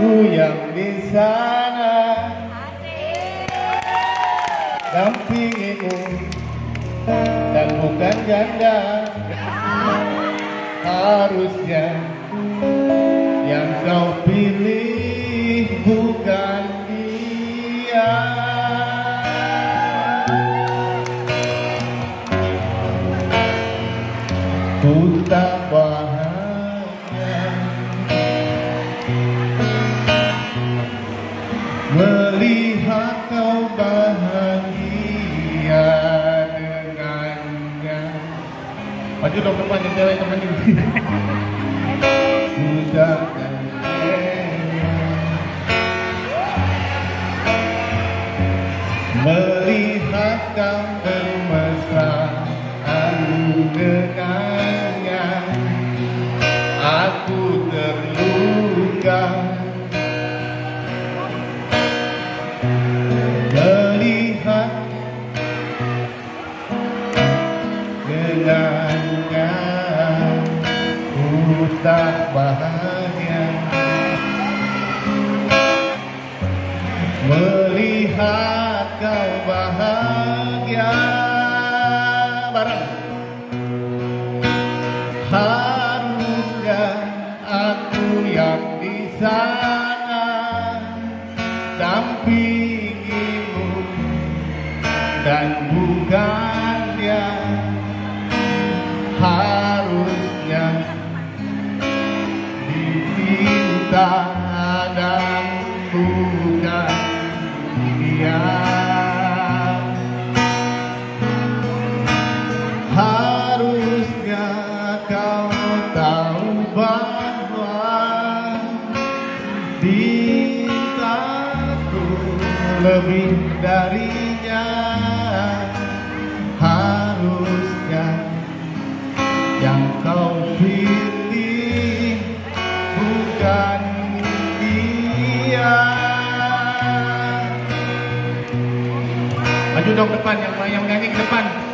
yang di sana dampingimu dan bukan janda. Harusnya yang kau pilih bukan dia. Ku tak bahagia melihat kau bahagia dengannya. Maju dong depan yang cewek teman ini. Sudah melihat kau bermesraan dengannya, aku terluka. Melihat dengannya, ku tak bahagia melihat kau bahagia. Bareng. Harusnya aku yang di sana dampingimu dan bukan dia. Harusnya diminta dan bukan dia. Harusnya kau tahu bahwa cintaku lebih darinya. Harusnya yang kau pilih bukan dia. Maju dong depan, yang menyanyi ke depan.